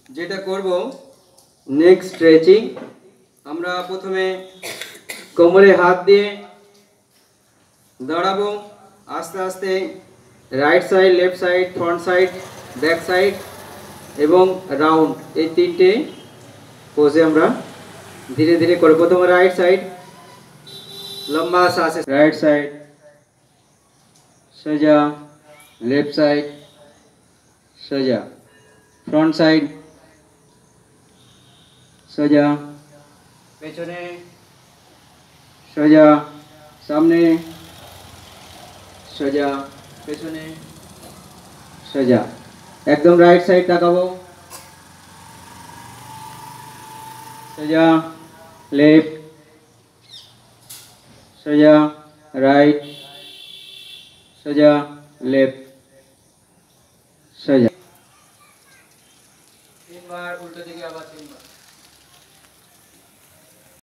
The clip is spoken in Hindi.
যেটা করব নেক স্ট্রেচিং। আমরা প্রথমে কোমরে হাত দিয়ে দাঁড়াবো, আস্তে আস্তে right side, left side, front side, back side এবং রাউন্ড, এই তিনটে पोजे আমরা धीरे धीरे করব। প্রথমে রাইট সাইড, लंबा सांस, राइट साइड सजा, लेफ्ट साइड सजा, फ्रंट साइड सजा, পেছনে सजा, सामने सजा, পেছনে सजा। एकदम राइट साइड তাকাবো, सजा, लेफ्ट सजा, राइट सजा, लेफ्ट सजा। 3 बार उल्टे दिखे, आবার 3 बार।